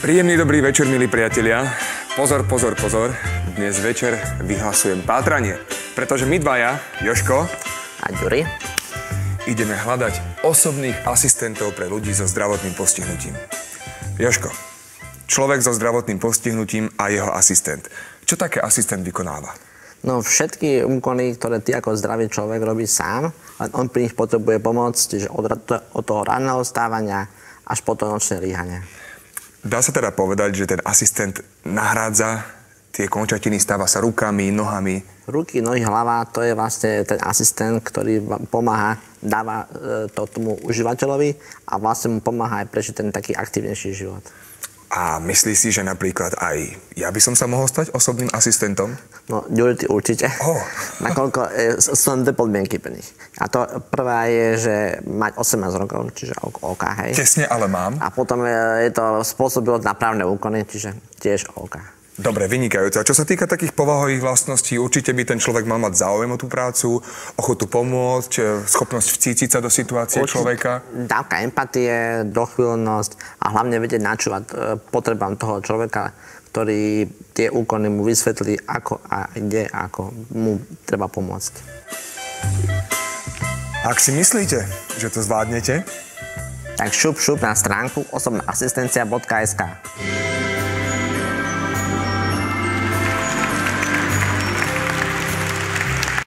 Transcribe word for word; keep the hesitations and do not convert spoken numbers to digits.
Príjemný dobrý večer, milí priatelia. Pozor, pozor, pozor. Dnes večer vyhlasujem pátranie, pretože my dvaja, Jožko a Ďuri, ideme hľadať osobných asistentov pre ľudí so zdravotným postihnutím. Jožko, človek so zdravotným postihnutím a jeho asistent. Čo také asistent vykonáva? No všetky úkony, ktoré ty ako zdravý človek robíš sám, len on pri nich potrebuje pomoc, čiže od, od toho ranného stávania až po to nočné líhanie. Dá sa teda povedať, že ten asistent nahrádza tie končatiny, stáva sa rukami, nohami? Ruky, nohy, hlava, to je vlastne ten asistent, ktorý vám pomáha, dáva e, to tomu užívateľovi a vlastne mu pomáha aj prežiť ten taký aktívnejší život. A myslíš si, že napríklad aj ja by som sa mohol stať osobným asistentom? No, Ďuri, ty určite. Oh. Nakoľko e, sú dve podmienky pre nich. A to prvá je, že mať osemnásť rokov, čiže OK, hej. Tesne, ale mám. A potom je, je to spôsobilo na právne úkony, čiže tiež OK. Dobre, vynikajúce. A čo sa týka takých povahových vlastností, určite by ten človek mal mať záujem o tú prácu, ochotu pomôcť, schopnosť vcítiť sa do situácie určite človeka. Dávka empatie, dochvíľnosť a hlavne vedieť načúvať potrebám toho človeka, ktorý tie úkony mu vysvetlí, ako a kde, ako mu treba pomôcť. Ak si myslíte, že to zvládnete, tak šup, šup na stránku osobná asistencia bodka es ká.